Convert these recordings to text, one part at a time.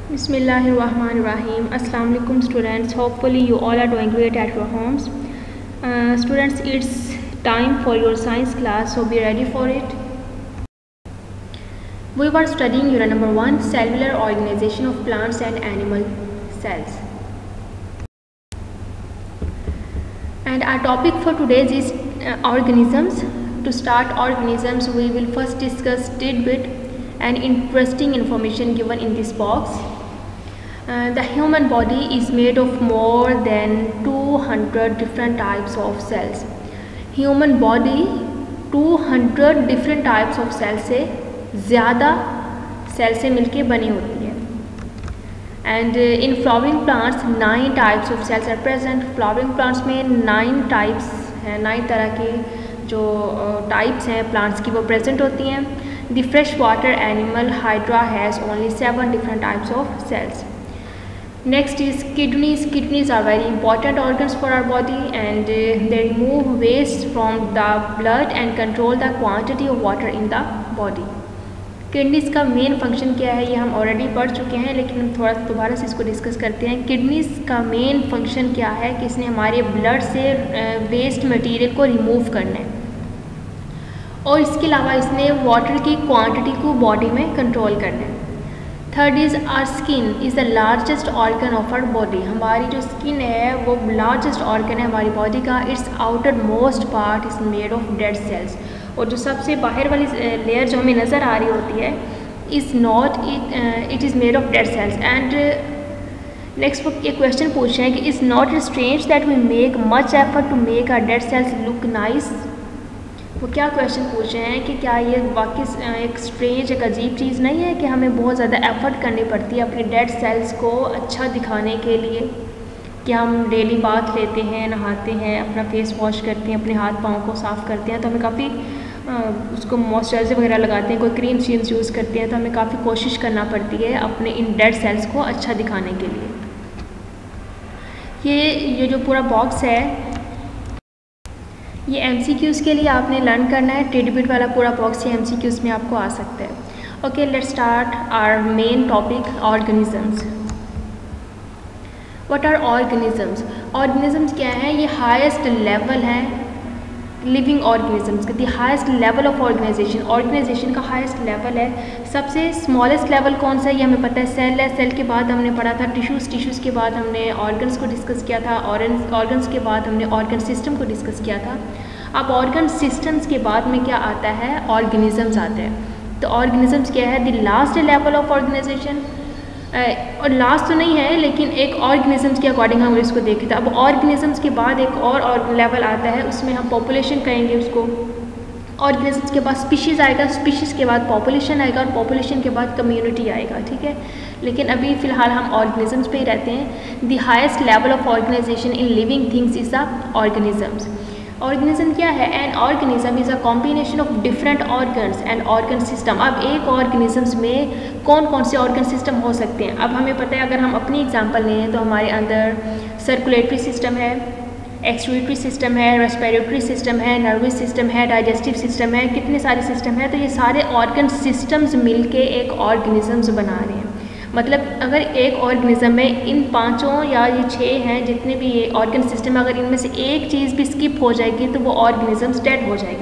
Bismillahirrahmanirrahim. Assalamu alaikum students. Hopefully you all are doing great at your homes. Students, it's time for your science class, so be ready for it. We were studying unit number 1, cellular organization of plants and animal cells. And our topic for today is organisms. To start organisms, we will first discuss tidbit and interesting information given in this box. The human body is made of more than 200 different types of cells. Human body 200 different types of cells से ज़्यादा cell से मिलके बनी होती है. And in flowering plants 9 types of cells are present. Flowering plants में 9 types हैं, 9 तरह के जो types हैं plants की वो present होती हैं. The freshwater animal hydra has only 7 different types of cells. Next is kidneys. Kidneys are very important organs for our body, and they remove waste from the blood and control the quantity of water in the body. Kidneys का main function क्या है ये हम already पढ़ चुके हैं, लेकिन हम थोड़ा दोबारा से इसको डिस्कस करते हैं. किडनीज़ का मेन फंक्शन क्या है कि इसने हमारे ब्लड से वेस्ट मटेरियल को रिमूव करना है, और इसके अलावा इसने वाटर की क्वांटिटी को बॉडी में कंट्रोल करना है. Third is our skin is the largest organ of our body. हमारी जो स्किन है वो लार्जेस्ट ऑर्गन है हमारी बॉडी का. Its outermost part is made of dead cells, और जो सबसे बाहर वाली लेयर जो हमें नज़र आ रही होती है is not it is made of dead cells. And next वो एक क्वेश्चन पूछ रहे हैं कि is not it strange that we make much effort to make our dead cells look nice. वो क्या क्वेश्चन पूछ रहे हैं कि क्या ये वाकई एक स्ट्रेंज एक अजीब चीज़ नहीं है कि हमें बहुत ज़्यादा एफर्ट करनी पड़ती है अपने डेड सेल्स को अच्छा दिखाने के लिए, कि हम डेली बाथ लेते हैं, नहाते हैं, अपना फेस वॉश करते हैं, अपने हाथ पाँव को साफ़ करते हैं, तो हमें काफ़ी उसको मॉइस्चराइज़र वगैरह लगाते हैं, कोई क्रीम शीम्स यूज़ करते हैं, तो हमें काफ़ी कोशिश करना पड़ती है अपने इन डेड सेल्स को अच्छा दिखाने के लिए. ये जो पूरा बॉक्स है ये MCQs के लिए आपने लर्न करना है. टिडबिट वाला पूरा बॉक्स ये MCQs में आपको आ सकता है. Okay, let's start our main topic, organisms. What are organisms? Organisms क्या है? ये हाईएस्ट लेवल है लिविंग ऑर्गेनिजम्स का. The highest level of organisation, organisation का हाईएस्ट लेवल है. सबसे स्मॉलेस्ट लेवल कौन सा है ये हमें पता है, सेल है. सेल के बाद हमने पढ़ा था टिश्यूज़, टिश्यूज़ के बाद हमने ऑर्गन्स को डिस्कस किया था, ऑर्गन्स के बाद हमने ऑर्गन सिस्टम को डिस्कस किया था. अब ऑर्गन सिस्टम्स के बाद में क्या आता है? ऑर्गेनिजम्स आते हैं. तो ऑर्गेनिजम्स क्या है? The last level of organisation, और लास्ट तो नहीं है लेकिन एक ऑर्गेनिजम्स के अकॉर्डिंग हम इसको देखें. तो अब ऑर्गेनिजम्स के बाद एक और लेवल आता है, उसमें हम पॉपुलेशन कहेंगे उसको. ऑर्गेनिजम्स के बाद स्पीशीज़ आएगा, स्पीशीज़ के बाद पॉपुलेशन आएगा, और पॉपुलेशन के बाद कम्युनिटी आएगा. ठीक है, लेकिन अभी फ़िलहाल हम ऑर्गेनिजम्स पे ही रहते हैं. The highest level of organisation in living things is the organisms. Organism क्या है? An organism is a combination of different organs and organ system. अब एक ऑर्गेनिजम्स में कौन कौन से ऑर्गन सिस्टम हो सकते हैं? अब हमें पता है, अगर हम अपनी एग्जांपल लें तो हमारे अंदर सर्कुलेटरी सिस्टम है, एक्सक्रीटरी सिस्टम है, रेस्पिरेटरी सिस्टम है, नर्वस सिस्टम है, डाइजेस्टिव सिस्टम है, कितने सारे सिस्टम है. तो ये सारे ऑर्गन सिस्टम्स मिलके एक ऑर्गेनिजम्स बना रहे हैं. मतलब अगर एक ऑर्गेनिज्म में इन 5 या ये 6 हैं जितने भी ये ऑर्गन सिस्टम, अगर इनमें से एक चीज़ भी स्किप हो जाएगी तो वो ऑर्गेनिजम्स डेड हो जाएगा.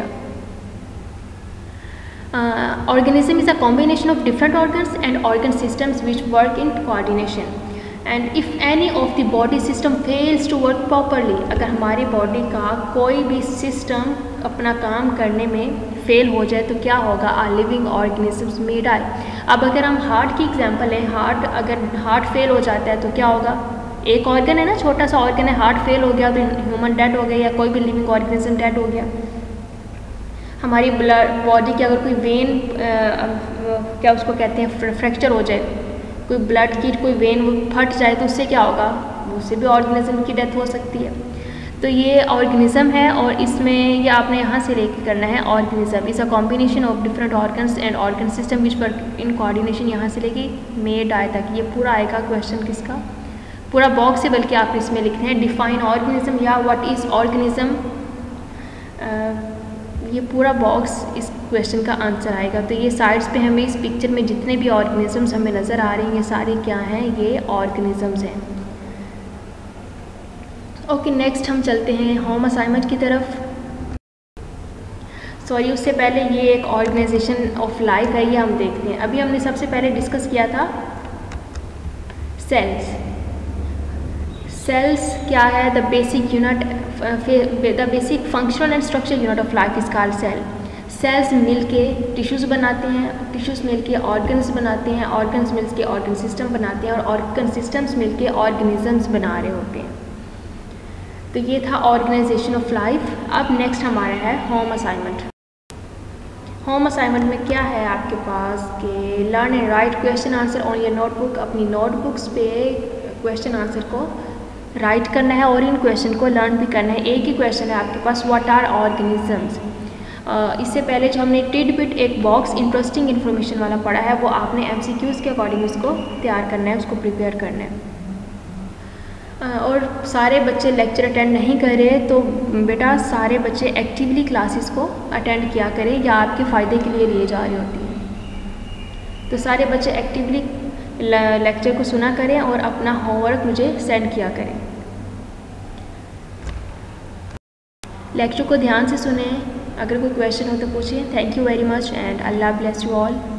Organism is a combination of different organs and organ systems which work in coordination. And if any of the body system fails to work properly, अगर हमारी बॉडी का कोई भी सिस्टम अपना काम करने में फेल हो जाए तो क्या होगा? A living organisms may die. अब अगर हम हार्ट की एग्जांपल लें, अगर हार्ट फेल हो जाता है तो क्या होगा? एक ऑर्गन है ना, छोटा सा ऑर्गन है, हार्ट फेल हो गया तो ह्यूमन डेड हो गया, या कोई भी लिविंग ऑर्गेनिज्म डेड हो गया. हमारी बॉडी की अगर कोई वेन क्या उसको कहते हैं फ्रैक्चर हो जाए, कोई ब्लड की कोई वेन वो फट जाए तो उससे क्या होगा? उससे भी ऑर्गेनिज्म की डेथ हो सकती है. तो ये ऑर्गेनिज्म है, और इसमें ये आपने यहाँ से लेके करना है. Organism is a combination of different organs and organ system which work in coordination. यहाँ से लेके मे डाई तक ये पूरा आएगा क्वेश्चन किसका? पूरा बॉक्स है, बल्कि आप इसमें लिखते हैं डिफाइन ऑर्गेनिज्म या व्हाट इज़ ऑर्गेनिज्म. ये पूरा बॉक्स इस क्वेश्चन का आंसर आएगा। तो ये साइड्स पे हमें इस पिक्चर में जितने भी ऑर्गेनिजम्स हमें नज़र आ रहे हैं ये सारे क्या हैं, ये ऑर्गेनिजम्स हैं। ओके, नेक्स्ट हम चलते हैं होम असाइनमेंट की तरफ। सॉरी, उससे पहले ये एक ऑर्गेनाइजेशन ऑफ लाइफ है, ये हम देखते हैं। अभी हमने सबसे पहले डिस्कस किया था सेल्स। सेल्स क्या है? The basic unit, the basic functional and structure unit of life is called cell. Cells मिलके टिश्यूज़ बनाते हैं, टिश्यूज़ मिलके ऑर्गन्स बनाते हैं, ऑर्गन्स मिलके ऑर्गन सिस्टम बनाते हैं, और ऑर्गन सिस्टम्स मिलके ऑर्गेनिजम्स बना रहे होते हैं। तो ये था ऑर्गेनाइजेशन ऑफ लाइफ। अब नेक्स्ट हमारा है होम असाइनमेंट। होम असाइनमेंट में क्या है आपके पास कि learn and write question answer on your notebook. अपनी नोटबुक्स पे क्वेश्चन आंसर को राइट करना है और इन क्वेश्चन को लर्न भी करना है। एक ही क्वेश्चन है आपके पास, व्हाट आर ऑर्गेनिजम्स। इससे पहले जो हमने टिडबिट एक बॉक्स इंटरेस्टिंग इन्फॉर्मेशन वाला पढ़ा है, वो आपने MCQs के अकॉर्डिंग उसको तैयार करना है, उसको प्रिपेयर करना है। और सारे बच्चे लेक्चर अटेंड नहीं कर रहे तो बेटा सारे बच्चे एक्टिवली क्लासेस को अटेंड किया करें, या आपके फ़ायदे के लिए जा रही होती हैं। तो सारे बच्चे एक्टिवली लेक्चर को सुना करें और अपना होमवर्क मुझे सेंड किया करें। लेक्चर को ध्यान से सुनें, अगर कोई क्वेश्चन हो तो पूछिए। Thank you very much and Allah bless you all.